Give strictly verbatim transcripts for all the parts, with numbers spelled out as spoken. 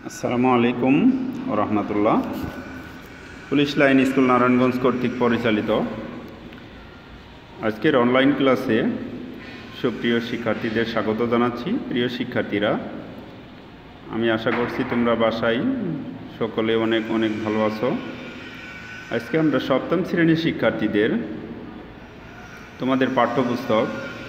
আসসালামু আলাইকুম ওয়া রাহমাতুল্লাহ। পুলিশ লাইন স্কুল নারায়ণগঞ্জ কর্তৃক পরিচালিত আজকের অনলাইন ক্লাসে সুপ্রিয় শিক্ষার্থীদের স্বাগত জানাচ্ছি। প্রিয় শিক্ষার্থীরা, আমি আশা করছি তোমরা বাসায় সকলে অনেক অনেক ভালো আছো। আজকে আমরা সপ্তম শ্রেণীর শিক্ষার্থীদের তোমাদের পাঠ্যপুস্তক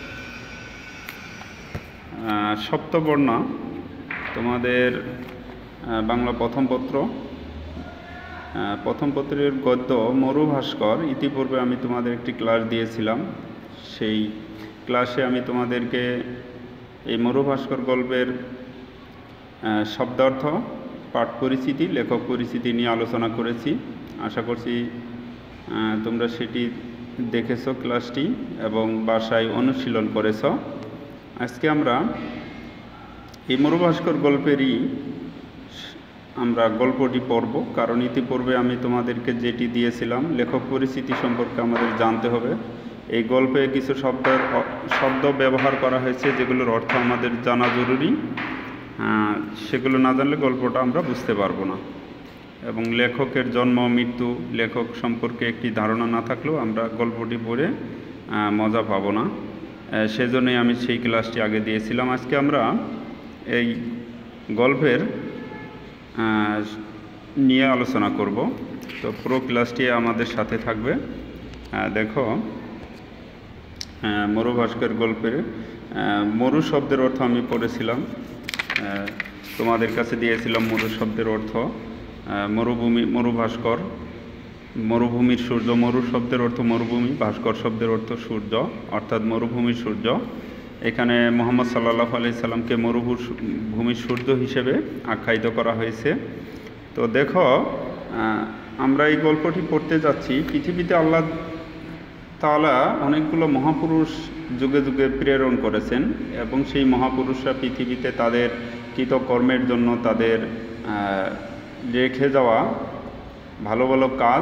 সপ্তবর্ণ তোমাদের বাংলা প্রথম পত্র প্রথম পত্রের গদ্য মরু ভাস্কর ইতিপূর্বে আমি তোমাদের একটি ক্লাস দিয়েছিলাম। সেই ক্লাসে আমি তোমাদেরকে এই মরু ভাস্কর গল্পের শব্দার্থ, পাঠ পরিচিতি, লেখক পরিচিতি নিয়ে আলোচনা করেছি। আশা করছি তোমরা সেটি দেখেছো ক্লাসটি এবং বাসায় অনুশীলন করেছ। আজকে আমরা এই মরু ভাস্কর গল্পেরই আমরা গল্পটি পড়ব, কারণ ইতিপূর্বে আমি তোমাদেরকে যেটি দিয়েছিলাম লেখক পরিচিতি সম্পর্কে আমাদের জানতে হবে। এই গল্পে কিছু শব্দের শব্দ ব্যবহার করা হয়েছে যেগুলোর অর্থ আমাদের জানা জরুরি। সেগুলো না জানলে গল্পটা আমরা বুঝতে পারবো না, এবং লেখকের জন্ম মৃত্যু লেখক সম্পর্কে একটি ধারণা না থাকলেও আমরা গল্পটি পড়ে মজা পাবো না। সেজন্যই আমি সেই ক্লাসটি আগে দিয়েছিলাম। আজকে আমরা এই গল্পের নিয়ে আলোচনা করব। তো পুরো ক্লাসটি আমাদের সাথে থাকবে। দেখো, মরু ভাস্কর গল্পের মরু শব্দের অর্থ আমি পড়েছিলাম, তোমাদের কাছে দিয়েছিলাম মরু শব্দের অর্থ মরুভূমি, মরু ভাস্কর, মরুভূমির সূর্য। মরু শব্দের অর্থ মরুভূমি, ভাস্কর শব্দের অর্থ সূর্য, অর্থাৎ মরুভূমির সূর্য। এখানে মুহাম্মদ সাল্লাল্লাহু আলাইহি সাল্লামকে মরুভূমির সূর্য হিসেবে আখ্যায়িত করা হয়েছে। তো দেখো, আমরা এই গল্পটি পড়তে যাচ্ছি। পৃথিবীতে আল্লাহ তাআলা অনেকগুলো মহাপুরুষ যুগে যুগে প্রেরণ করেছেন, এবং সেই মহাপুরুষরা পৃথিবীতে তাদের কৃতকর্মের জন্য, তাদের রেখে যাওয়া ভালো ভালো কাজ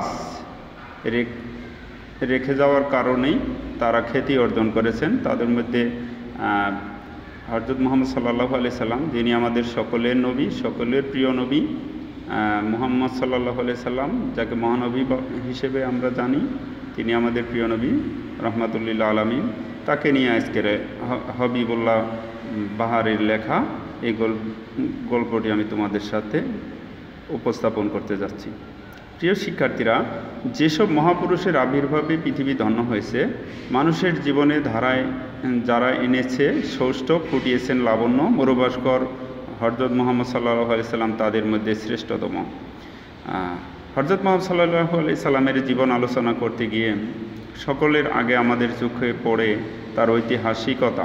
রেখে যাওয়ার কারণেই তারা খ্যাতি অর্জন করেছেন। তাদের মধ্যে হযরত মুহাম্মদ সাল্লাল্লাহু আলাইহি সাল্লাম, যিনি আমাদের সকলের নবী, সকলের প্রিয় নবী, মুহাম্মদ সাল্লাল্লাহু আলাইহি সাল্লাম, যাকে মহানবী হিসেবে আমরা জানি, তিনি আমাদের প্রিয় নবী রহমাতুল্লিল আলামিন। তাকে নিয়ে আজকের হবিবুল্লাহ বাহারের লেখা এই গল্পটি আমি তোমাদের সাথে উপস্থাপন করতে যাচ্ছি। প্রিয় শিক্ষার্থীরা, যেসব মহাপুরুষের আবির্ভাবে পৃথিবী ধন্য হয়েছে, মানুষের জীবনে ধারায় যারা এনেছে সৌষ্ঠ, ফুটিয়েছেন লাবণ্য, মরু ভাস্কর হযরত মুহাম্মদ সাল্লাল্লাহু আলাইহি সাল্লাম তাদের মধ্যে শ্রেষ্ঠতম। হযরত মুহাম্মদ সাল্লাল্লাহু আলাইহি সাল্লামের জীবন আলোচনা করতে গিয়ে সকলের আগে আমাদের চোখে পড়ে তার ঐতিহাসিকতা।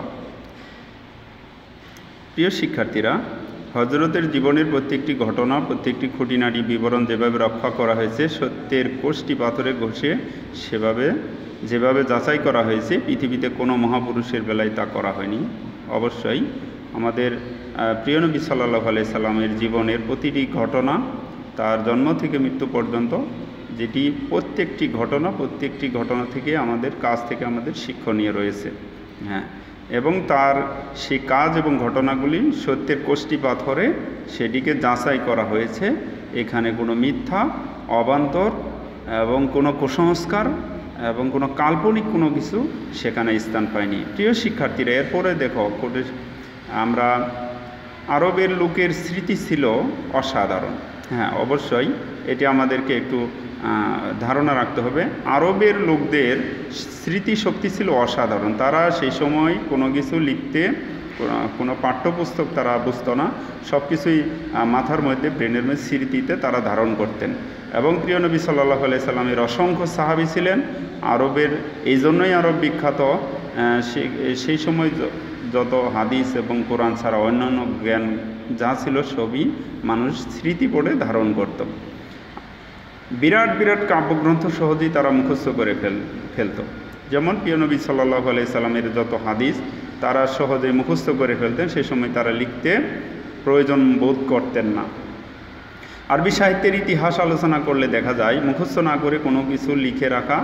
প্রিয় শিক্ষার্থীরা, হযরতের জীবনের প্রত্যেকটি ঘটনা, প্রত্যেকটি খুঁটিনাটি বিবরণ যেভাবে রক্ষা করা হয়েছে, সত্যের কোষ্ঠী পাথরে ঘষে সেভাবে যেভাবে যাচাই করা হয়েছে, পৃথিবীতে কোনো মহাপুরুষের বেলায় তা করা হয়নি। অবশ্যই আমাদের প্রিয় নবী সাল্লাল্লাহু আলাইহি সাল্লামের জীবনের প্রতিটি ঘটনা, তার জন্ম থেকে মৃত্যু পর্যন্ত, যেটি প্রত্যেকটি ঘটনা প্রত্যেকটি ঘটনা থেকে আমাদের কাজ থেকে আমাদের শিক্ষণীয় রয়েছে। হ্যাঁ, এবং তার সেই কাজ এবং ঘটনাগুলি সত্যের কোষ্ঠী পাথরে সেটিকে যাচাই করা হয়েছে। এখানে কোনো মিথ্যা, অবান্তর এবং কোনো কুসংস্কার এবং কোনো কাল্পনিক কোনো কিছু সেখানে স্থান পায়নি। প্রিয় শিক্ষার্থীরা, এরপরে দেখো, আমরা আরবের লোকের স্মৃতি ছিল অসাধারণ। হ্যাঁ, অবশ্যই এটি আমাদেরকে একটু ধারণা রাখতে হবে। আরবের লোকদের স্মৃতিশক্তি ছিল অসাধারণ। তারা সেই সময় কোনো কিছু লিখতে, কোনো পাঠ্যপুস্তক তারা বুঝতো না, সব কিছুই মাথার মধ্যে, ব্রেনের মধ্যে, স্মৃতিতে তারা ধারণ করতেন। এবং প্রিয় নবী সাল্লাল্লাহু আলাইহি সাল্লামের অসংখ্য সাহাবী ছিলেন। আরবের এই জন্যই আরব বিখ্যাত। সেই সময় যত হাদিস এবং কোরআন ছাড়া অন্যান্য জ্ঞান যা ছিল সবই মানুষ স্মৃতি পড়ে ধারণ করত। বিরাট বিরাট কাব্যগ্রন্থ সহজেই তারা মুখস্থ করে ফেল ফেলত যেমন প্রিয় নবী সাল্লাল্লাহু আলাইহি সাল্লামের যত হাদিস তারা সহজে মুখস্থ করে ফেলতেন। সেই সময় তারা লিখতে প্রয়োজন বোধ করতেন না। আরবি সাহিত্যের ইতিহাস আলোচনা করলে দেখা যায়, মুখস্থ না করে কোনো কিছু লিখে রাখা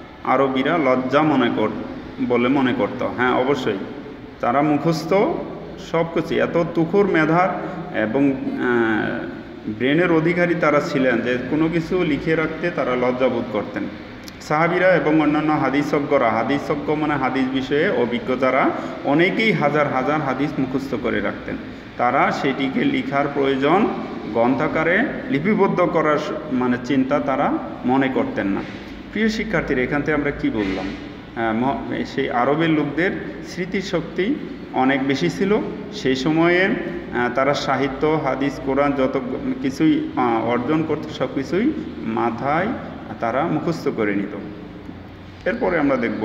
আরবিরা লজ্জা মনে কর বলে মনে করত। হ্যাঁ, অবশ্যই তারা মুখস্থ সব কিছু এত তুখুর মেধার এবং ব্রেনের অধিকারী তারা ছিলেন যে কোনো কিছু লিখে রাখতে তারা লজ্জাবোধ করতেন। সাহাবীরা এবং অন্যান্য হাদিসজ্ঞরা, হাদিসজ্ঞ মানে হাদিস বিষয়ে অভিজ্ঞ যারা, অনেকেই হাজার হাজার হাদিস মুখস্থ করে রাখতেন। তারা সেটিকে লিখার প্রয়োজন গ্রন্থাকারে লিপিবদ্ধ করার মানে চিন্তা তারা মনে করতেন না। প্রিয় শিক্ষার্থীরা, এখান থেকে আমরা কি বললাম? সেই আরবের লোকদের স্মৃতিশক্তি অনেক বেশি ছিল। সেই সময়ে তারা সাহিত্য, হাদিস, কোরআন যত কিছুই অর্জন করত সব কিছুই মাথায় তারা মুখস্থ করে নিত। এরপরে আমরা দেখব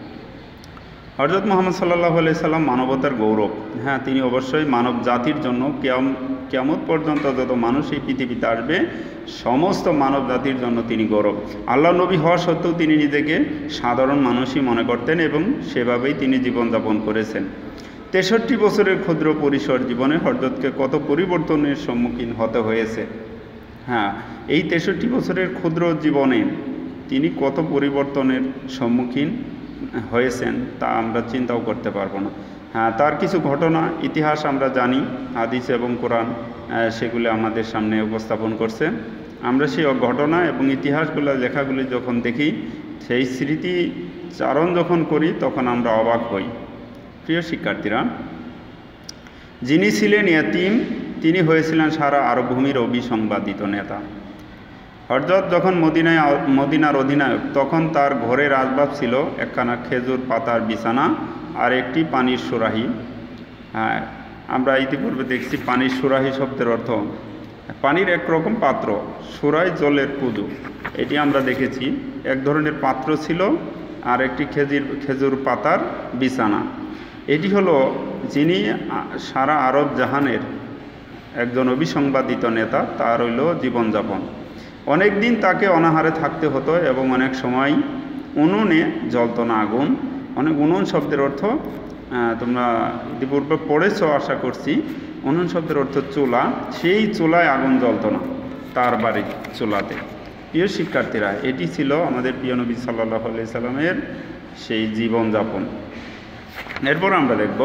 হযরত মুহাম্মদ সাল্লাল্লাহু আলাইহি সাল্লাম মানবতার গৌরব। হ্যাঁ, তিনি অবশ্যই মানব জাতির জন্য কিয়ামত পর্যন্ত যত মানুষ এই পৃথিবীতে আসবে সমস্ত মানব জাতির জন্য তিনি গৌরব। আল্লাহ নবী হওয়া সত্ত্বেও তিনি নিজেকে সাধারণ মানুষই মনে করতেন এবং সেভাবেই তিনি জীবনযাপন করেছেন। তেষট্টি বছরের ক্ষুদ্র পরিসর জীবনে হযরতকে কত পরিবর্তনের সম্মুখীন হতে হয়েছে। হ্যাঁ, এই তেষট্টি বছরের ক্ষুদ্র জীবনে তিনি কত পরিবর্তনের সম্মুখীন হয়েছেন তা আমরা চিন্তাও করতে পারবো না। হ্যাঁ, তার কিছু ঘটনা ইতিহাস আমরা জানি, হাদিস এবং কোরআন সেগুলো আমাদের সামনে উপস্থাপন করছে। আমরা সেই ঘটনা এবং ইতিহাসগুলো লেখাগুলি যখন দেখি, সেই স্মৃতিচারণ যখন করি, তখন আমরা অবাক হই। প্রিয় শিক্ষার্থীরা, যিনি ছিলেন ইয়াতীম, তিনি হয়েছিলেন সারা আরব ভূমির অবিসংবাদিত নেতা। হযরত যখন মদিনায় মদিনার অধিনায়ক, তখন তার ঘরের আসবাব ছিল একখানা খেজুর পাতার বিছানা আর একটি পানির সুরাহি। হ্যাঁ, আমরা ইতিপূর্বে দেখছি পানির সুরাহি শব্দের অর্থ পানির একরকম পাত্র, সুরাই জলের কুদু। এটি আমরা দেখেছি। এক ধরনের পাত্র ছিল আর একটি খেজুর খেজুর পাতার বিছানা। এটি হলো যিনি সারা আরব জাহানের একজন অবিসংবাদিত নেতা, তার হইল জীবনযাপন। অনেক দিন তাকে অনাহারে থাকতে হতো এবং অনেক সময় উনুনে জ্বলত না আগুন। অনেক উনুন শব্দের অর্থ তোমরা ইতিপূর্বে পড়েছ আশা করছি। উনুন শব্দের অর্থ চুলা। সেই চুলায় আগুন জ্বলত না, তার বাড়ির চুলাতে। প্রিয় শিক্ষার্থীরা, এটি ছিল আমাদের প্রিয় নবী সাল্লাল্লাহু আলাইহি সাল্লামের সেই জীবনযাপন। এরপর আমরা দেখব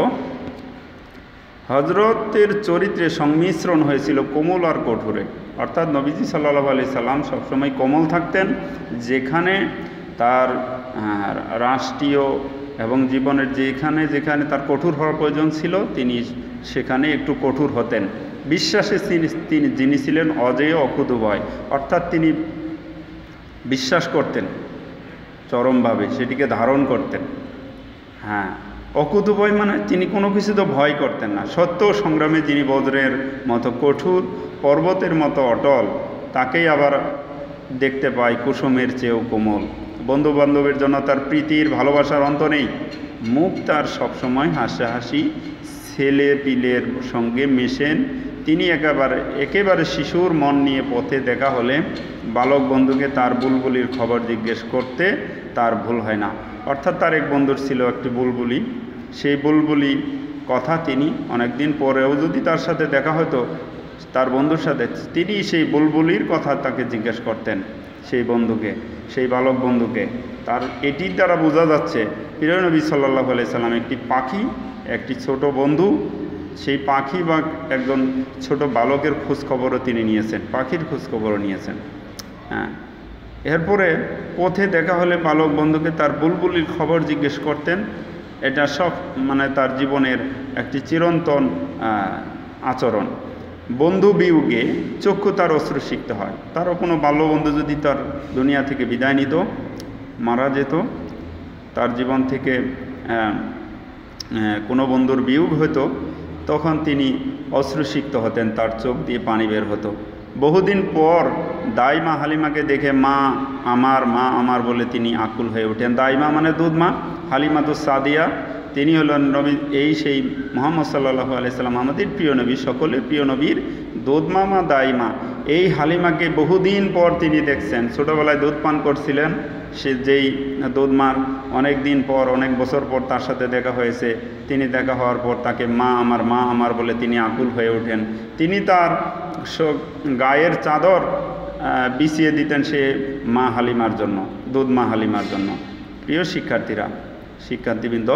হযরতের চরিত্রে সংমিশ্রণ হয়েছিল কোমল আর কঠোরে। অর্থাৎ নবীজি সাল্লাল্লাহু আলাইহি সাল্লাম সবসময় কোমল থাকতেন, যেখানে তার রাষ্ট্রীয় এবং জীবনের যেখানে যেখানে তার কঠোর হওয়ার প্রয়োজন ছিল, তিনি সেখানে একটু কঠোর হতেন। বিশ্বাসে তিনি যিনি ছিলেন অজেয় অকুতোভয়, অর্থাৎ তিনি বিশ্বাস করতেন চরমভাবে, সেটিকে ধারণ করতেন। হ্যাঁ, অকুতোভয় মানে তিনি কোনো কিছু তো ভয় করতেন না। সত্য সংগ্রামে যিনি বজ্রের মতো কঠোর, পর্বতের মতো অটল, তাকেই আবার দেখতে পাই কুসুমের চেয়েও কোমল। বন্ধু বান্ধবের জন্য তার প্রীতির ভালোবাসার অন্ত নেই। মুখ তার সবসময় হাসাহাসি, ছেলে পিলের সঙ্গে মেশেন। তিনি একেবারে একেবারে শিশুর মন নিয়ে পথে দেখা হলে বালক বন্ধুকে তার বুলবুলির খবর জিজ্ঞেস করতে তার ভুল হয় না। অর্থাৎ তার এক বন্ধুর ছিল একটি বুলবুলি। সেই বুলবুলি কথা তিনি অনেক দিন পরেও যদি তার সাথে দেখা হতো, তার বন্ধুর সাথে, তিনি সেই বুলবুলির কথা তাকে জিজ্ঞেস করতেন, সেই বন্ধুকে, সেই বালক বন্ধুকে। তার এটির দ্বারা বোঝা যাচ্ছে প্রিয় নবী সাল্লাল্লাহু আলাইহি সাল্লাম একটি পাখি, একটি ছোট বন্ধু। সেই পাখি বা একজন ছোট বালকের খোঁজখবরও তিনি নিয়েছেন, পাখির খোঁজখবরও নিয়েছেন। হ্যাঁ, এরপরে পথে দেখা হলে বালক বন্ধুকে তার বুলবুলির খবর জিজ্ঞেস করতেন। এটা সব মানে তার জীবনের একটি চিরন্তন আচরণ। বন্ধু বিয়োগে চক্ষু তার অশ্রুসিক্ত হয়। তারও কোনো বাল্যবন্ধু যদি তার দুনিয়া থেকে বিদায় নিত, মারা যেত, তার জীবন থেকে কোনো বন্ধুর বিয়োগ হতো, তখন তিনি অশ্রুসিক্ত হতেন, তার চোখ দিয়ে পানি বের হতো। বহুদিন পর দাইমা হালিমাকে দেখে মা আমার, মা আমার বলে তিনি আকুল হয়ে ওঠেন। দাইমা মানে দুধ মা, হালিমাতুস সাদিয়া, তিনি হলেন নবী, এই সেই মুহাম্মদ সাল্লাল্লাহু আলাইহি সাল্লাম, আমাদের প্রিয় নবী, সকলের প্রিয় নবীর দুধ মামা দাইমা। এই হালিমাকে বহুদিন পর তিনি দেখছেন। ছোটোবেলায় দুধ পান করছিলেন, সে যেই দুধ মার অনেক দিন পর, অনেক বছর পর তার সাথে দেখা হয়েছে। তিনি দেখা হওয়ার পর তাকে মা আমার, মা আমার বলে তিনি আকুল হয়ে ওঠেন। তিনি তার গায়ের চাদর বিছিয়ে দিতেন সে মা হালিমার জন্য, দুধ মা হালিমার জন্য। প্রিয় শিক্ষার্থীরা, শিক্ষার্থীবৃন্দ,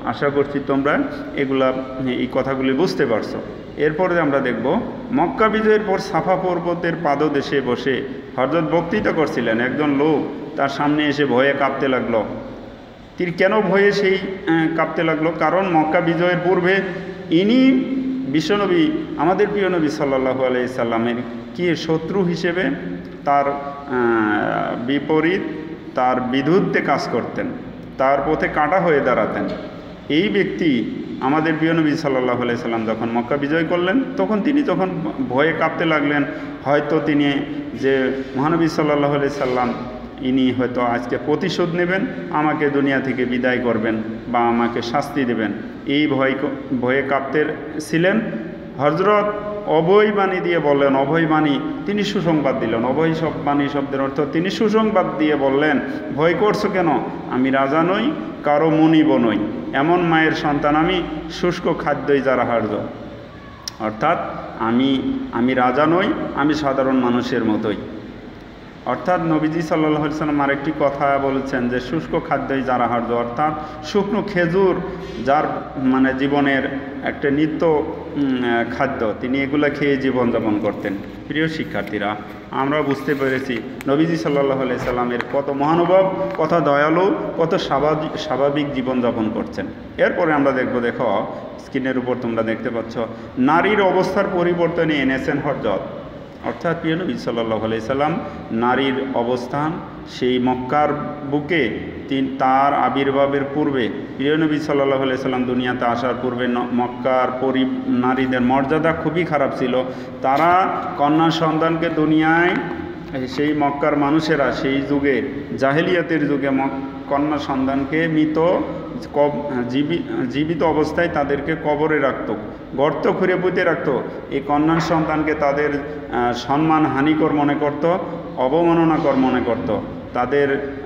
আশা করছি তোমরা এগুলা এই কথাগুলি বুঝতে পারছো। এরপরে আমরা দেখব মক্কা বিজয়ের পর সাফা পর্বতের পাদদেশে বসে হযরত বক্তৃতা করছিলেন। একজন লোক তার সামনে এসে ভয়ে কাঁপতে লাগলো। তিনি কেন ভয়ে সেই কাঁপতে লাগলো? কারণ মক্কা বিজয়ের পূর্বে ইনি বিশ্বনবী আমাদের প্রিয় নবী সাল্লাল্লাহু আলাইহি সাল্লামের কি শত্রু হিসেবে তার বিপরীত তার বিরুদ্ধে কাজ করতেন, তার পথে কাঁটা হয়ে দাঁড়াতেন। এই ব্যক্তি আমাদের প্রিয় নবী সাল্লাল্লাহু আলাইহি সাল্লাম যখন মক্কা বিজয় করলেন তখন তিনি যখন ভয়ে কাঁপতে লাগলেন, হয়তো তিনি যে মহানবী সাল্লাল্লাহু আলাইহি সাল্লাম ইনি হয়তো আজকে প্রতিশোধ নেবেন, আমাকে দুনিয়া থেকে বিদায় করবেন বা আমাকে শাস্তি দেবেন, এই ভয় ভয়ে কাঁপতে ছিলেন। হযরত অভয় বাণী দিয়ে বললেন, অভয় বাণী তিনি সুসংবাদ দিলেন। অভয় সব বাণী শব্দের অর্থ তিনি সুসংবাদ দিয়ে বললেন, ভয় করছো কেন? আমি রাজা নই, কারো মনিব নই, এমন মায়ের সন্তান আমি, শুষ্ক খাদ্যই যারা হার্য। অর্থাৎ আমি আমি রাজা নই, আমি সাধারণ মানুষের মতোই। অর্থাৎ নবীজি সাল্লাল্লাহু আলাইহি সাল্লাম আরেকটি কথা বলেছেন যে শুষ্ক খাদ্যই যারা হার্য, অর্থাৎ শুকনো খেজুর যার মানে জীবনের একটা নিত্য খাদ্য, তিনি এগুলো খেয়ে জীবনযাপন করতেন। প্রিয় শিক্ষার্থীরা, আমরা বুঝতে পেরেছি নবীজি সাল্লাল্লাহু আলাইহি সাল্লামের কত মহানুভব, কত দয়ালু, কত স্বাভাবিক স্বাভাবিক জীবনযাপন করছেন। এরপরে আমরা দেখব, দেখো স্ক্রিনের উপর তোমরা দেখতে পাচ্ছ, নারীর অবস্থার পরিবর্তনে এনেছেন হযরত। অর্থাৎ প্রিয় নবী সাল্লাল্লাহু আলাইহি সাল্লাম নারীর অবস্থান সেই মক্কার বুকে তিন তার আবির্ভাবের পূর্বে, প্রিয় নবী সাল্লাল্লাহু আলাইহি সাল্লাম দুনিয়াতে আসার পূর্বে মক্কার পরি নারীদের মর্যাদা খুবই খারাপ ছিল। তারা কন্যা সন্তানকে দুনিয়ায়, সেই মক্কার মানুষেরা সেই যুগে জাহেলিয়াতের যুগে কন্যা সন্তানকে মৃত জীবিত অবস্থায় তাদেরকে কবরে রাখত, গর্ত খুঁড়ে পুঁতে রাখত। এই কন্যা সন্তানকে তাদের সম্মান হানিকর মনে করত, অবমাননাকর মনে করত। তাদের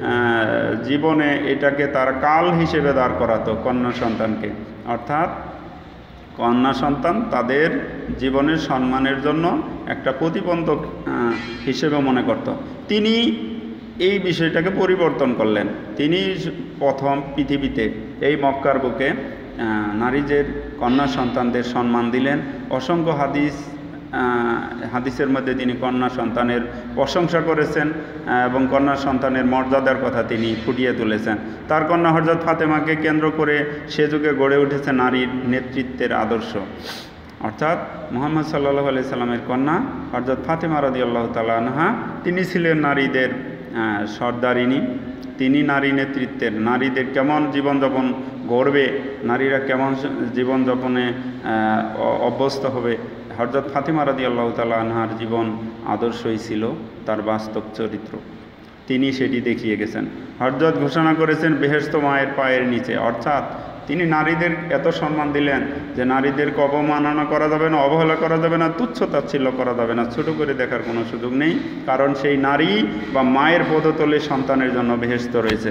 জীবনে এটাকে তার কাল হিসেবে দাঁড় করাতো কন্যা সন্তানকে। অর্থাৎ কন্যা সন্তান তাদের জীবনের সম্মানের জন্য একটা প্রতিবন্ধক হিসেবে মনে করত। তিনি এই বিষয়টাকে পরিবর্তন করলেন। তিনি প্রথম পৃথিবীতে এই মক্কার বুকে নারীদের কন্যা সন্তানদের সম্মান দিলেন। অসংখ্য হাদিস হাদিসের মধ্যে তিনি কন্যা সন্তানের প্রশংসা করেছেন এবং কন্যা সন্তানের মর্যাদার কথা তিনি ফুটিয়ে তুলেছেন। তার কন্যা হযরত ফাতেমাকে কেন্দ্র করে সে যুগে গড়ে উঠেছে নারীর নেতৃত্বের আদর্শ। অর্থাৎ মুহাম্মদ সাল্লাল্লাহু আলাইহি সাল্লামের কন্যা হযরত ফাতেমা রাদিয়াল্লাহু তাআলা আনহা, তিনি ছিলেন নারীদের সর্দারিনী। তিনি নারী নেতৃত্বের, নারীদের কেমন জীবনযাপন গড়বে, নারীরা কেমন জীবনযাপনে অভ্যস্ত হবে, হযরত ফাতেমা রাদিয়াল্লাহু তাআলা আনহার জীবন আদর্শই ছিল তার বাস্তব চরিত্র। তিনি সেটি দেখিয়ে গেছেন। হযরত ঘোষণা করেছেন বেহেশত মায়ের পায়ের নিচে। অর্থাৎ তিনি নারীদের এত সম্মান দিলেন যে নারীদেরকে অবমাননা করা যাবে না, অবহেলা করা যাবে না, তুচ্ছ তাচ্ছিল্য করা যাবে না, ছোট করে দেখার কোনো সুযোগ নেই। কারণ সেই নারী বা মায়ের পদতলে সন্তানের জন্য বেহেশত রয়েছে।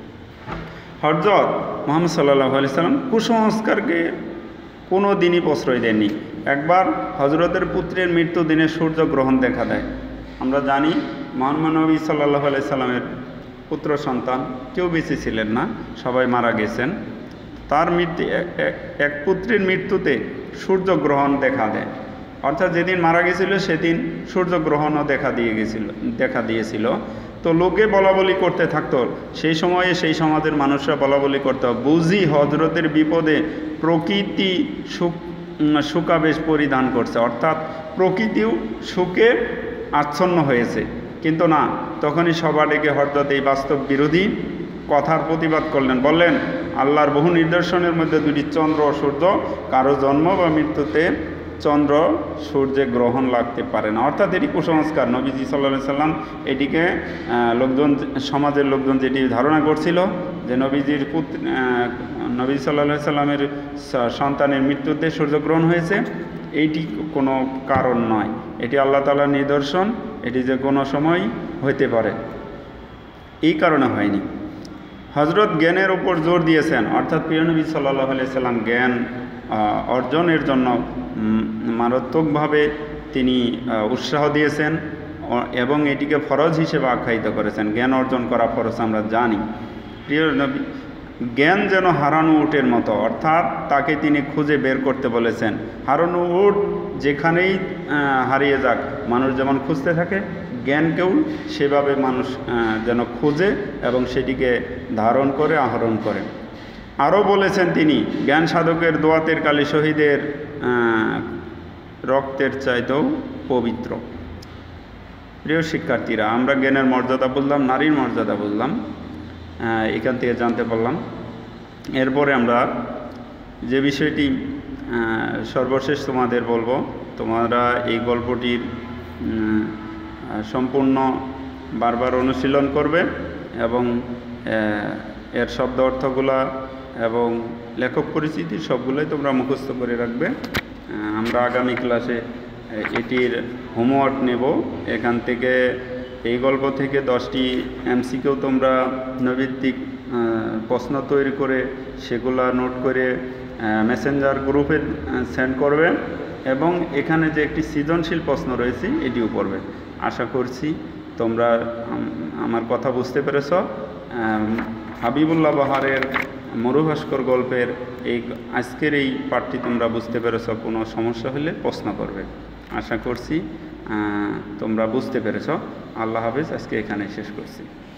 হযরত মুহাম্মদ সাল্লাল্লাহু আলাইহি সাল্লাম কুসংস্কারকে কোনো দিনই প্রশ্রয় দেননি। একবার হযরতের পুত্রের মৃত্যু দিনে সূর্যগ্রহণ দেখা দেয়। আমরা জানি মহান নবী সাল্লাল্লাহু আলাইহি সাল্লামের পুত্র সন্তান কেউ বেঁচে ছিলেন না, সবাই মারা গেছেন। তার মৃত্যু এক পুত্রের মৃত্যুতে সূর্যগ্রহণ দেখা দেয়। অর্থাৎ যেদিন মারা গেছিল সেদিন সূর্যগ্রহণও দেখা দিয়ে গেছিল দেখা দিয়েছিল তো লোকে বলা বলি করতে থাকতো। সেই সময়ে সেই সমাজের মানুষরা বলা বলি করতো, বুঝি হযরতের বিপদে প্রকৃতি সুখ সুখাবেশ পরিধান করছে। অর্থাৎ প্রকৃতিও সুখে আচ্ছন্ন হয়েছে। কিন্তু না, তখনই সভা ডেকে হযরত এই বাস্তব বিরোধী কথার প্রতিবাদ করলেন। বললেন, আল্লাহর বহু নিদর্শনের মধ্যে দুটি চন্দ্র ও সূর্য, কারো জন্ম বা মৃত্যুতে চন্দ্র সূর্যে গ্রহণ লাগতে পারে না। অর্থাৎ এটি কুসংস্কার। নবীজি সাল্লাল্লাহু আলাইহি সাল্লাম এটিকে লোকজন, সমাজের লোকজন যেটি ধারণা করছিল যে নবীজির পুত্র নবী সাল্লাল্লাহু আলাইহি সাল্লামের সন্তানের মৃত্যুতে সূর্যগ্রহণ হয়েছে, এইটি কোনো কারণ নয়। এটি আল্লাহ তাআলার নিদর্শন, এটি যে কোনো সময় হইতে পারে, এই কারণে হয়নি। হযরত জ্ঞানের উপর জোর দিয়েছেন। অর্থাৎ প্রিয় নবী সাল্লাল্লাহু আলাইহি সাল্লাম জ্ঞান অর্জনের জন্য মারাত্মকভাবে তিনি উৎসাহ দিয়েছেন এবং এটিকে ফরজ হিসেবে আখ্যায়িত করেছেন। জ্ঞান অর্জন করা ফরজ আমরা জানি। প্রিয় নবী জ্ঞান যেন হারানো উটের মতো, অর্থাৎ তাকে তিনি খুঁজে বের করতে বলেছেন। হারানো উট যেখানেই হারিয়ে যাক, মানুষ যেমন খুঁজতে থাকে, জ্ঞানকেও সেভাবে মানুষ যেন খুঁজে এবং সেটিকে ধারণ করে আহরণ করে। আরও বলেছেন তিনি, জ্ঞান সাধকের দোয়াতের কালি শহীদের রক্তের চাইতেও পবিত্র। প্রিয় শিক্ষার্থীরা, আমরা জ্ঞানের মর্যাদা বললাম, নারীর মর্যাদা বললাম, এখান থেকে জানতে পারলাম। এরপরে আমরা যে বিষয়টি সর্বশেষ তোমাদের বলবো, তোমরা এই গল্পটির সম্পূর্ণ বারবার অনুশীলন করবে এবং এর শব্দ অর্থগুলা এবং লেখক পরিচিতি সবগুলোই তোমরা মুখস্থ করে রাখবে। আমরা আগামী ক্লাসে এটির হোমওয়ার্ক নেব। এখান থেকে এই গল্প থেকে দশটি এমসিকিউ তোমরা নৈর্ব্যক্তিক প্রশ্ন তৈরি করে সেগুলা নোট করে মেসেঞ্জার গ্রুপে সেন্ড করবে এবং এখানে যে একটি সৃজনশীল প্রশ্ন রয়েছে এটিও পড়বে। আশা করছি তোমরা আমার কথা বুঝতে পেরেছ। হাবিবুল্লাহ বাহারের মরুভাস্কর গল্পের এই আজকের এই পাঠটি তোমরা বুঝতে পেরেছ। কোনো সমস্যা হলে প্রশ্ন করবে। আশা করছি তোমরা বুঝতে পেরেছ। আল্লাহ হাফেজ। আজকে এখানে শেষ করছি।